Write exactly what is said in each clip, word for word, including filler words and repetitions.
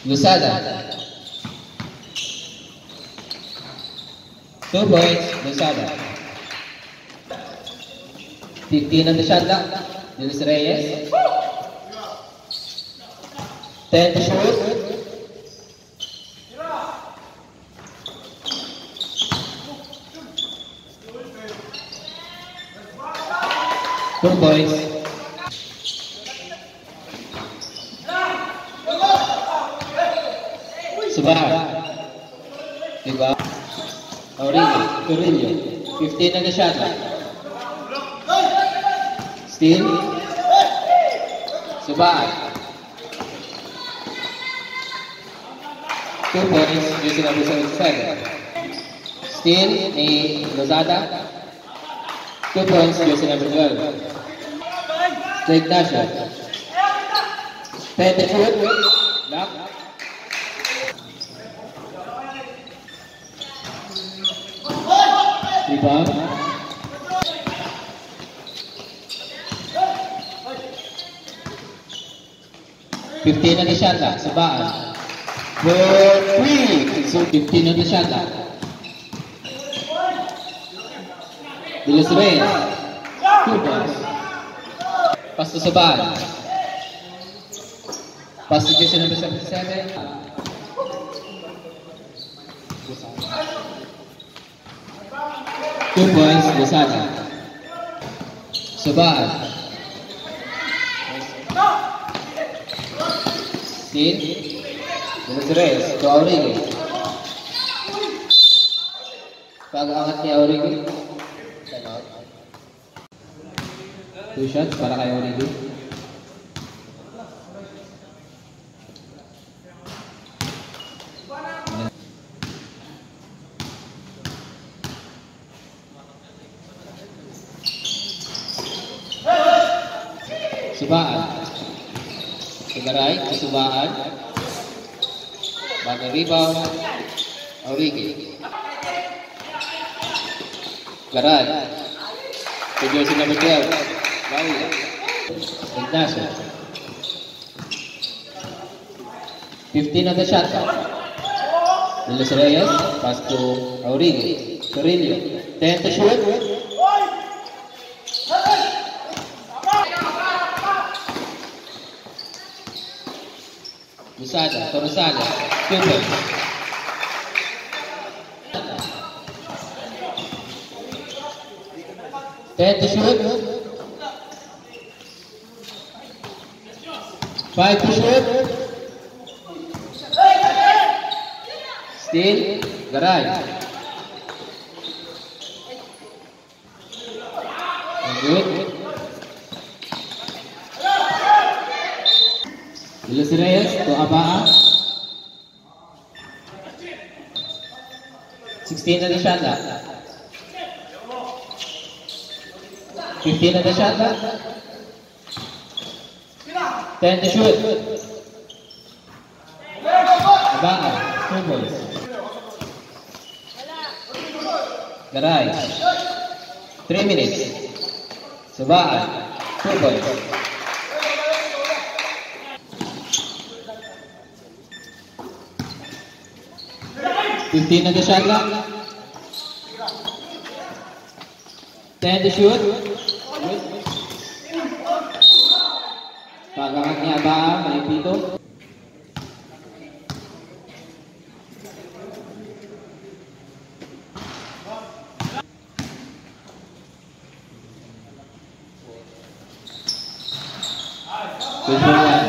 Luzada. Two points, Luzada. fifteen on the shot clock. Julius Reyes. ten to shoot. Two points. Subaha. Diba? Aurelio. Curillo. fifteen on the shot clock. Steal. Subaha. Two points. Using number seventy-seven. Steal ni Lozada. Two points. Using number twelve. To Ignacio. ten to shoot. Lock. Rebound. fifteen on the shot clock. Sabaan. For three. So fifteen on the shot clock. Julius Reyes. Two points. Pass to Sabaan. Pass to Jason number seventy-seven. Two points, Lozada. Sabaan. Steal. Julius Reyes to Aurelio. Pag-angat ni Aurelio. Two shots para kay Aurelio. Subaan. Sigaray, Subaan. Bagay rebound. Aurelio. Garay. To jersey number twelve. Bawi. Ignacio. fifteen on the shot clock. Julius Reyes. Pass to Aurelio. Curillo. ten to shoot. Luzada, to Luzada, two points. ten to shoot. five to shoot. Steal, Garay. Good. Julius Reyes to Abaa. sixteen on the shot clock. fifteen on the shot clock. ten to shoot. Abaa. Two balls. Garay. three minutes. Subaan. Two balls. fifteen on the shot clock. ten to shoot. Pag-angat niya ba? May pito. Good for one.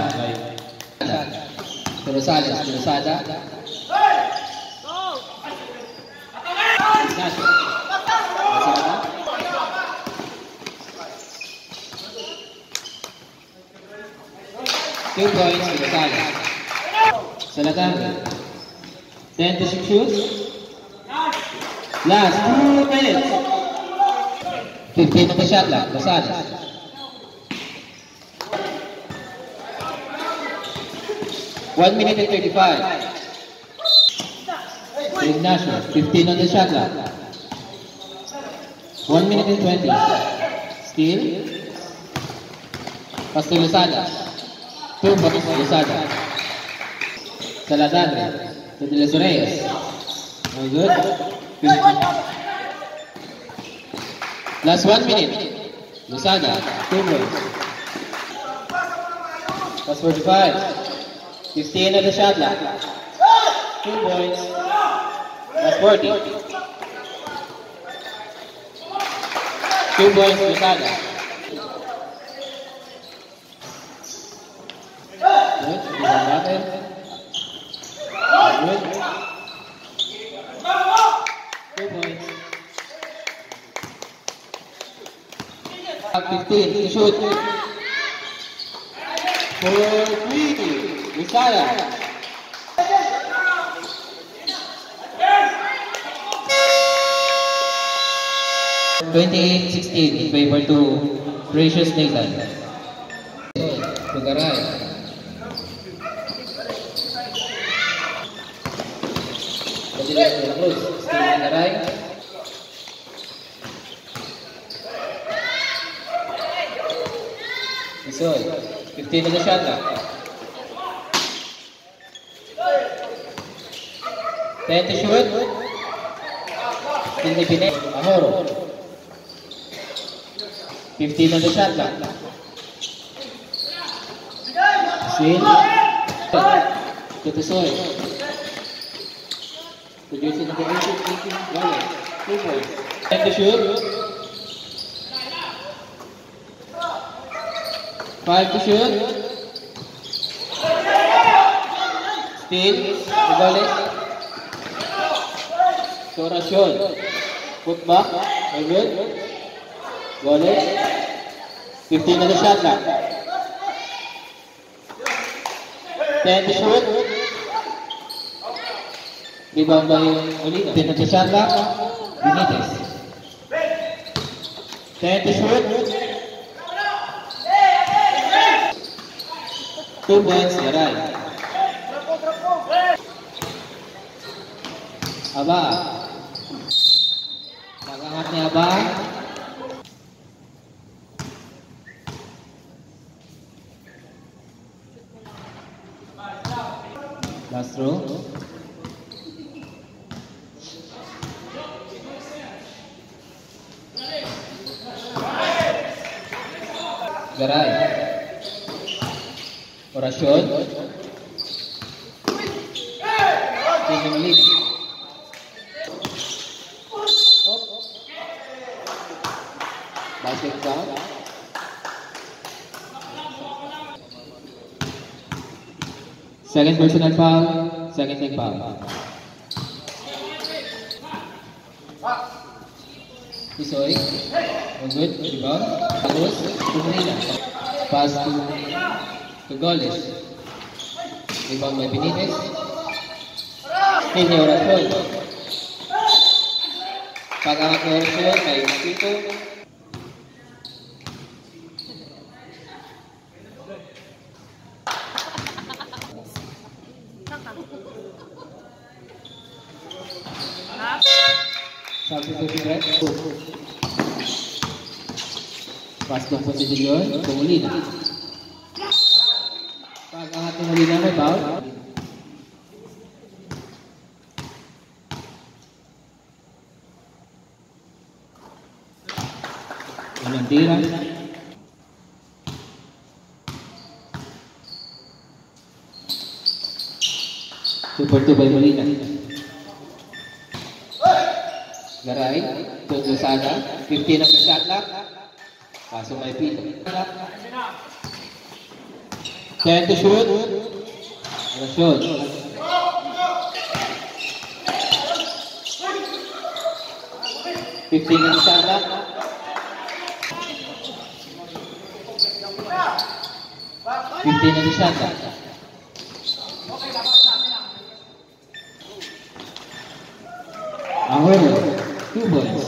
Luzada. Luzada. Two points to Luzada. Salaganga. ten to six shoots. Last two minutes. fifteen on the shot clock. Luzada. one minute and thirty-five. Ignacio. fifteen on the shot clock. one minute and twenty. Steal. Pass to Luzada. Two points, Luzada. Saladadre to De Los Reyes. No good. Last one minute. Losada, two points. Last forty-five. fifteen at the shot clock. Two points. Last forty. Two points, Losada. Good. Isang natin. Good. Two points. fifteen to shoot. For three. Losada. twenty-eight sixteen in favor to Precious Nathan. Tugaray. Padilas de la Cruz. Still Tugaray. Isoy. fifteen na the shot clock. ten to shoot. Still ni Pinay. Ahoro. fifteen on the shot clock. Swing. To Tusoy. To Jersey number eighteen, eighteen, Gale. Two points. ten to shoot. five to shoot. Still. Gale. Torasyon. Put back. Very good. Gole. fifteen on the shot clock. ten to shoot. Rebound by Molina. ten on the shot clock. Benitez. ten to shoot. Two points, Garay. Aba. Nagangat ni Aba. Last throw. Garay. Orasyon. Tingin ulit. Basket count. Second personal foul, second team foul. Isoy, good, rebound, Agos, to Molina. Pass to, to Goles. Rebound by Benitez. Still ni Orasyon. Pag-angat ni Orasyon, may Tito. Substitution break. Pass ng posisyon kung Molina. Pag-angat ng Molina may foul. Walang tira. two for two by Molina. Garay, to Losada, fifteen ang shot clock. Paso may Pito. ten to shoot. Orasyon. fifteen ang shot clock. fifteen ang shot clock. Ahoro. Two points.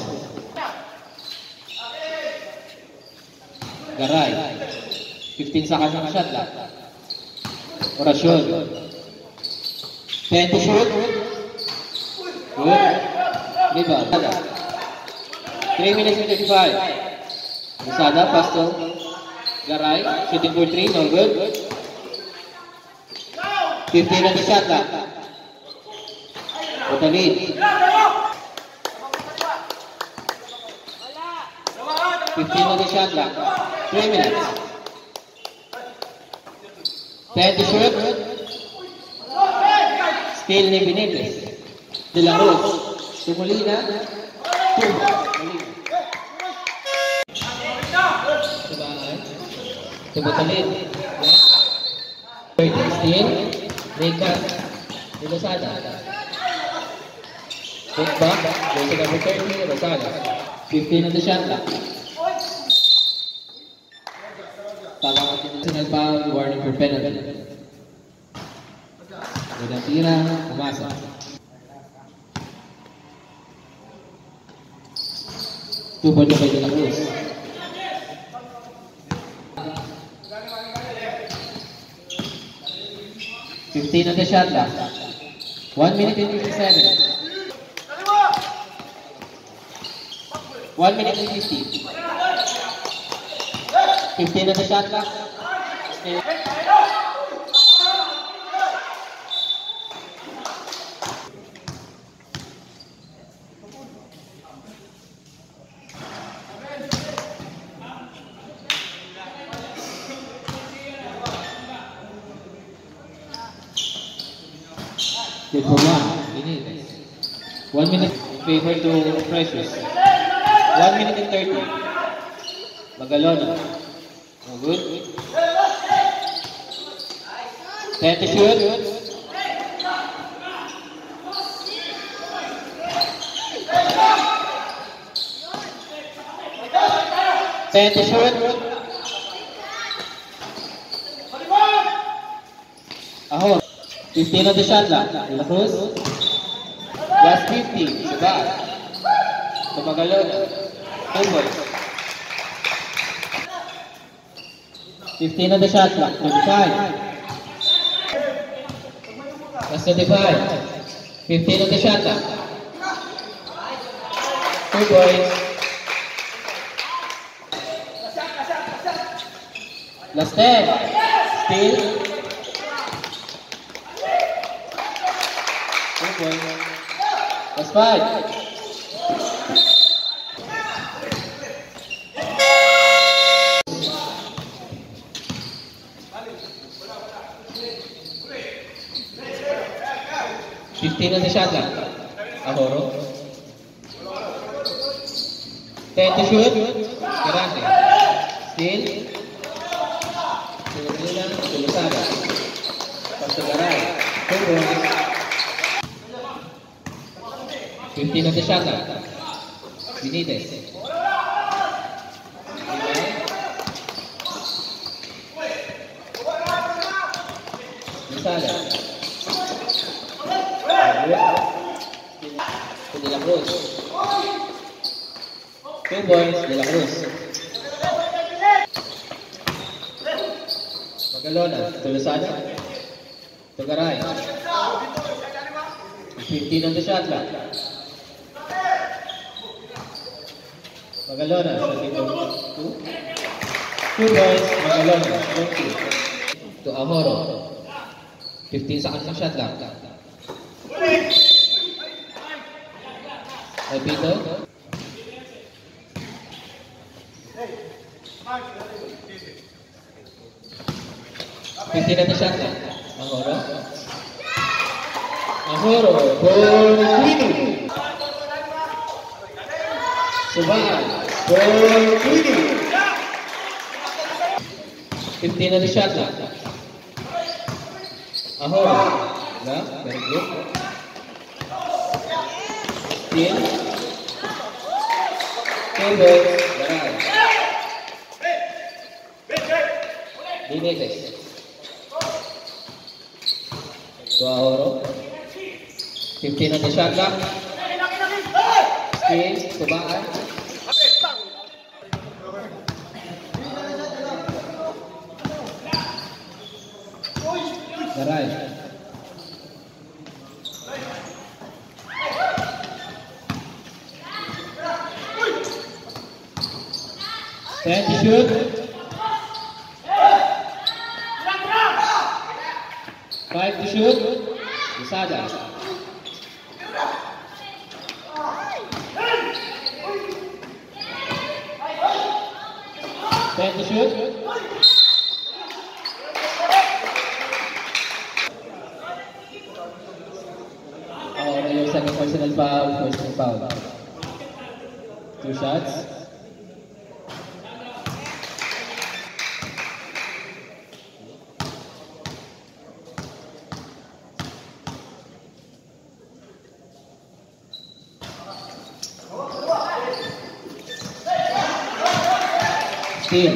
Garay. fifteen seconds ang shot clock. Orasyon. ten to shoot. Good. Rebound. three minutes and thirty-five. Losada, pass to Garay. Shooting for three. No good. fifteen on the shot clock. With the lead. fifteen on the shot clock. three minutes. ten to shoot. Steal ni Benitez. De La Cruz. Tumulina. Two. Molina. Sabay. Tubutalin. thirty. Steal. Reka. De Lozada. Big back. There's a number thirty. Rosada. fifteen on the shot clock. Personal foul, warning for penalty. Udah tira, umasa. Two point by De La Cruz. fifteen on the shot clock. one minute and fifty-seven. one minute and fifty. fifteen on the shot clock. Stay. Good for one. One minute in favor to Precious. One minute and thirty. Magalona. No good. ten to shoot. ten to shoot. Ahor. fifteen on the shot clock. De La Cruz. Last fifty. Sabay. To Magalona. Two boys. fifteen on the shot clock. twenty-five. Last twenty-five. fifteen on the shot clock. Two boys. Last ten. Still. Two boys. Last five. fifteen on the shot clock. Ahoro. ten to shoot. Karate. Steal. Tumulina. Tulusada. Pastagaray. Two points. fifteen on the shot clock. Benitez. Tulusada. To De La Cruz. Two boys, De La Cruz. Magalona, to Lozada. To Garay. fifteen on the shot clock. Magalona, shooting to two. Two boys, Magalona, twenty. To Ahoro. fifteen seconds on shot clock. Repito. fifteen on the shot clock. Ahoro. Ahoro. Bonquini. Subay. Bonquini. fifteen on the shot clock. Ahoro. Yeah, very good. Steal. Two boys. Garay. Benitez. To Ahoro. fifteen on the shot clock. Steal. Subay. Garay. ten to shoot. five five to shoot. Lusada. ten to shoot. Oh, yung second personal foul, personal foul. Two shots. Steal.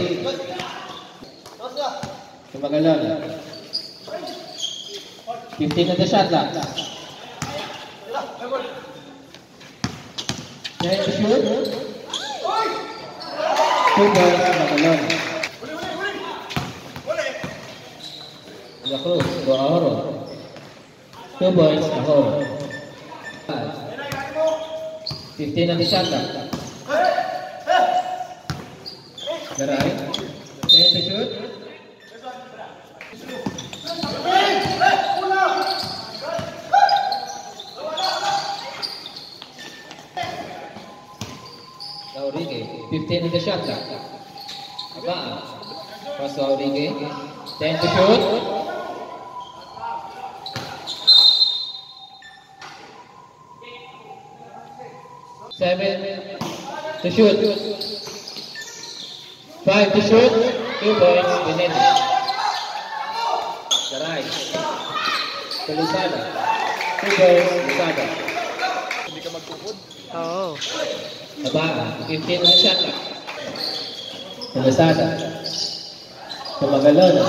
Tumagalan. fifteen na the shot lang. ten to shoot. Two balls, Tumagalan. La Cruz, Ahoro. Two balls, Ahoro. fifteen na the shot lang. Garay. ten to shoot. Laurige. fifteen in the shot. Abaan. Pass to Laurige. ten to shoot. seven to shoot. five to shoot. two points. Binete. Garay. To Lusada. two points. Lusada. Hindi ka magpupod? Oo. Abaan. fifteen on shot. To Lusada. To Magalona.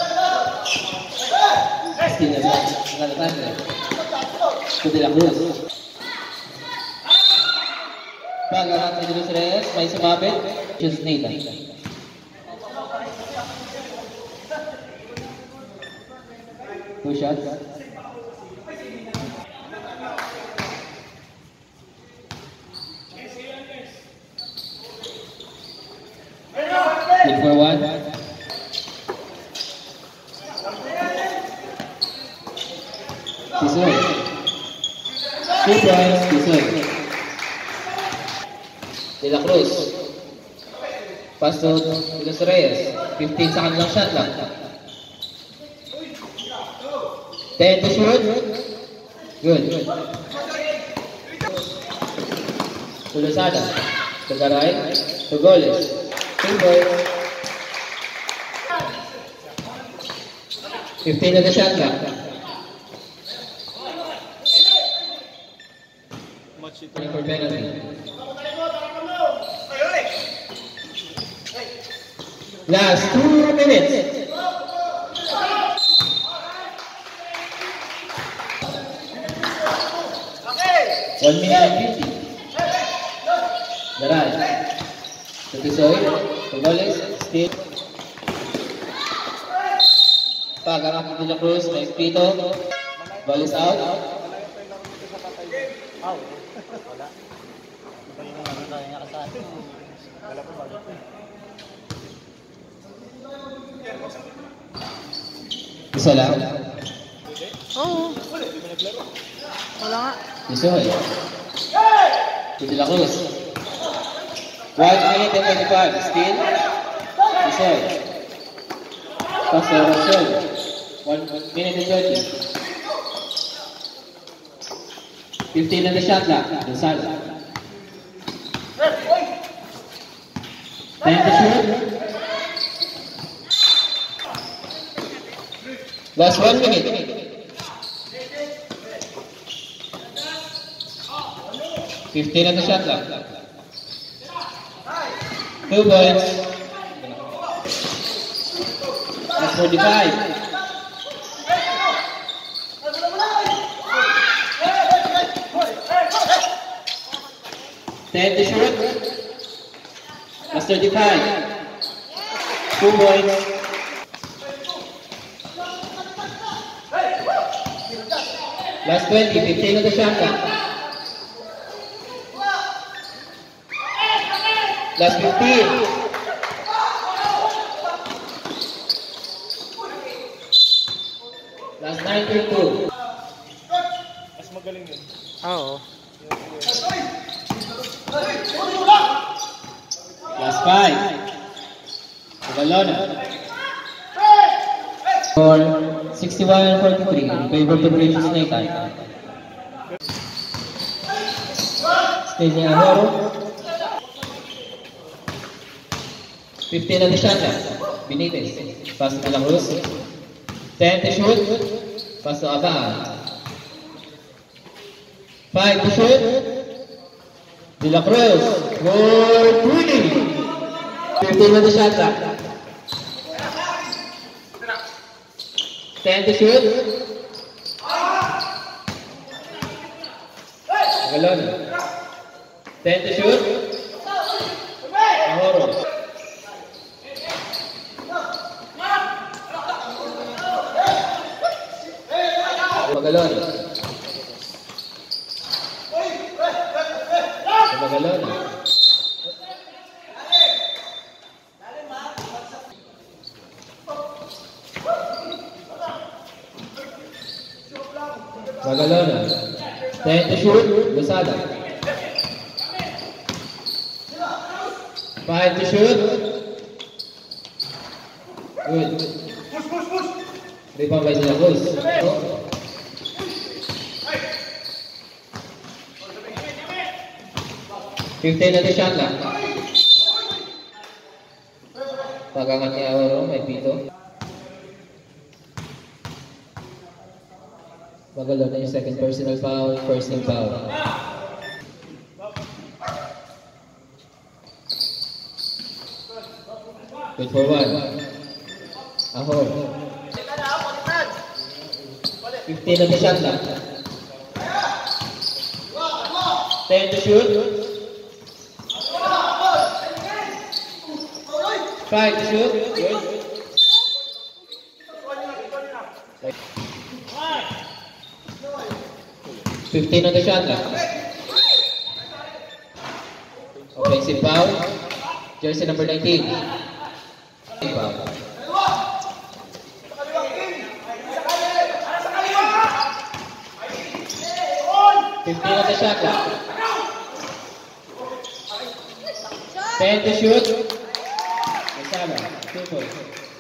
sixteen na Ngalatan. To De La Cruz. Pag-arat ni Luis Reyes, may sumabit. Choose Nathan. Two shots. Good for one. Tisoy. Two points, Tisoy. De La Cruz. Pass to Luis Reyes. fifteen sa kanilang shot lang. ten to shoot. Good. To Lusada. To Garay. To Goles. Two points. fifteen na the shot lang. For penalty. Last two minutes. One minute and fifty. Garay. To Tisoy. To Goles. Still. Pag-arak ni De La Cruz. Nice pito. Ball is out. Isa lang. Oo. Wala nga. Tisoy. To De La Cruz. one minute and twenty-five. Still. Tisoy. Pass to Rosel. one minute and thirty. fifteen na the shot lang. Lusada. ten to shoot. Last one minute. fifteen na the shot lang. Two points. Last forty-five. ten to shoot. Last thirty-five. Two points. Last twenty. fifteen na the shot lang. Last fifteen. Last nine. nine to two. Mas magaling yun. Oo. Last five. Magalona. For sixty-one forty-three in favor to Precious Nathan. Staging Ahoro. fifteen on the shot. Benitez. Pass to La Cruz. ten to shoot. Pass to Abaan. five to shoot. De La Cruz. For twenty. fifteen on the shot. ten to shoot. Magalona. ten to shoot. Ahoro. Magalona. Magalona. Magalona. ten to shoot. Losada. five to shoot. Good. Rebound by De La Cruz. fifteen na the shot lang. Pagangat ni Ahoro, may pito. Magalona yung second personal foul, first team foul. Good for one. Ahoro. fifteen na the shot lang. ten to shoot. five to shoot. Good. fifteen on the shot lang. Offensive foul. Jersey number nineteen. Foul. fifteen on the shot lang. ten to shoot. Kasama. Two points.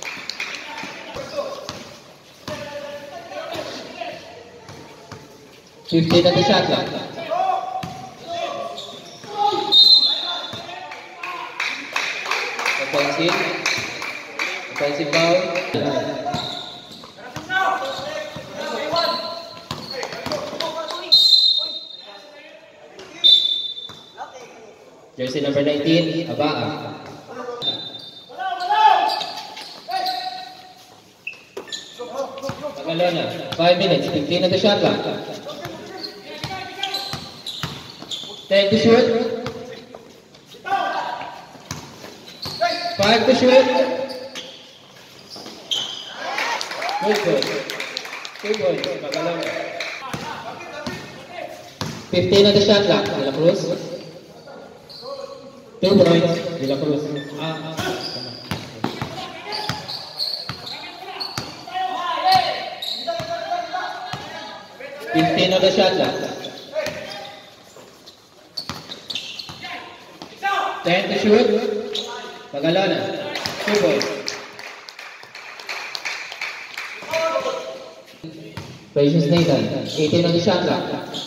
fifteen on the shot lang. Offensive. Offensive foul. Jersey number nineteen, Abaa. Magalona, five minutes, fifteen on the shot lang. ten to shoot. five to shoot. Good goal. Two goals, Magalona. fifteen on the shot lang, De La Cruz. Two points, De La Cruz. Ah, fifteen on the shot lang. ten to shoot. Magalona. Two points. Precious Nathan. eighteen on the shot lang.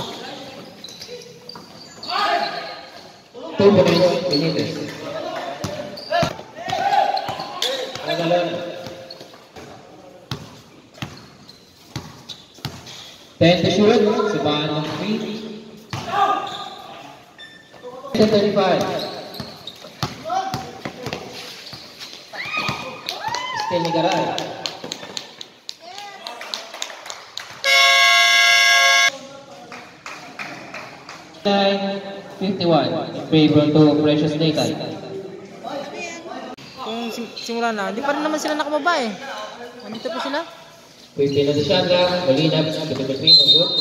Two points. Benitez. Magalona. ten to shoot. Subahan ng three. thirty-five. Still ni Garay. nine fifty-one. In favor to Precious Nathan. Kung sim simula na, hindi pa rin naman sila nakababa eh. Nandito pa sila. fifteen on the shot lang. Molina. Between between. Good.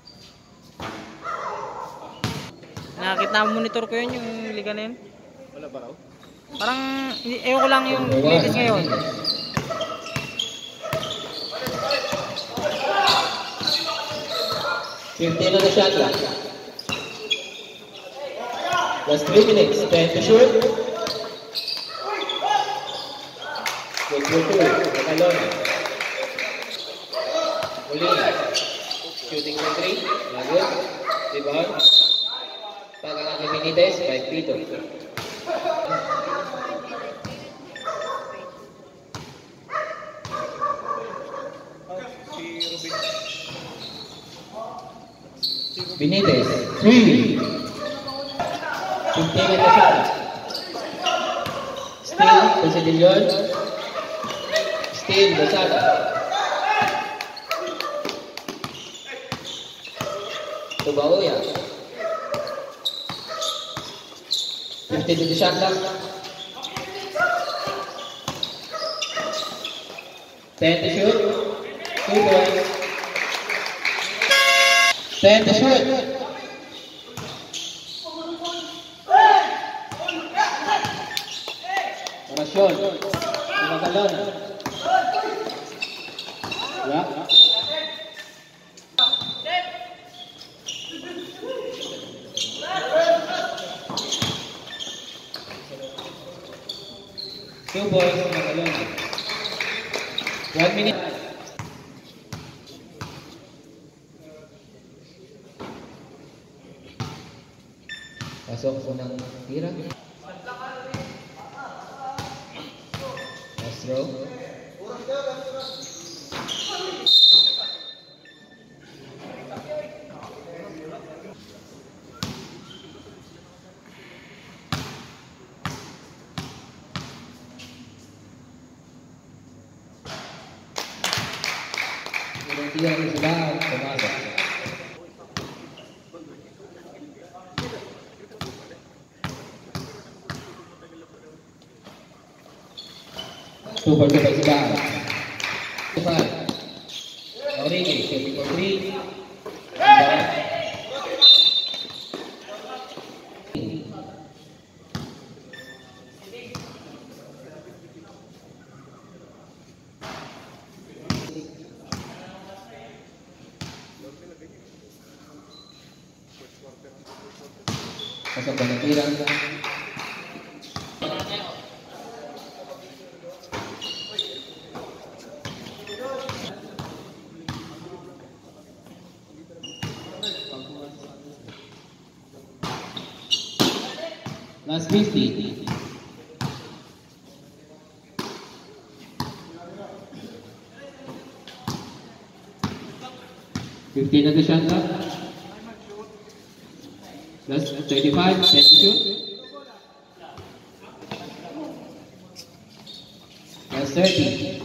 Nakakita monitor ko yun, yung liga na yun. Wala ba raw? Parang, hindi, ewan ko lang yung latest ngayon. fifteen on the shot clock. Last three minutes. ten to shoot. Good for two. Magalona. Molina. Shooting for three. Not good. Rebound. Pagkakang ni Benitez. five dito. Si Ruben. Benitez. three. fifteen on the shot. Steal. Considillion. Steal. Lozada. Tubaoya. fifteen to the shot clock. ten to shoot. Two points. ten to shoot. Orasyon. Magalona. Yeah. Two boys, Magalona. One minute. Pasok po ng tira. Last row. Tira rin sila. Pumasok. Two for two by si Bahan. Two five. Origi, shooting for three. Bahan. Pasok ba ng tira? Last fifty. Fifteen na the shot clock. Last thirty-five. ten to shoot. Last thirty.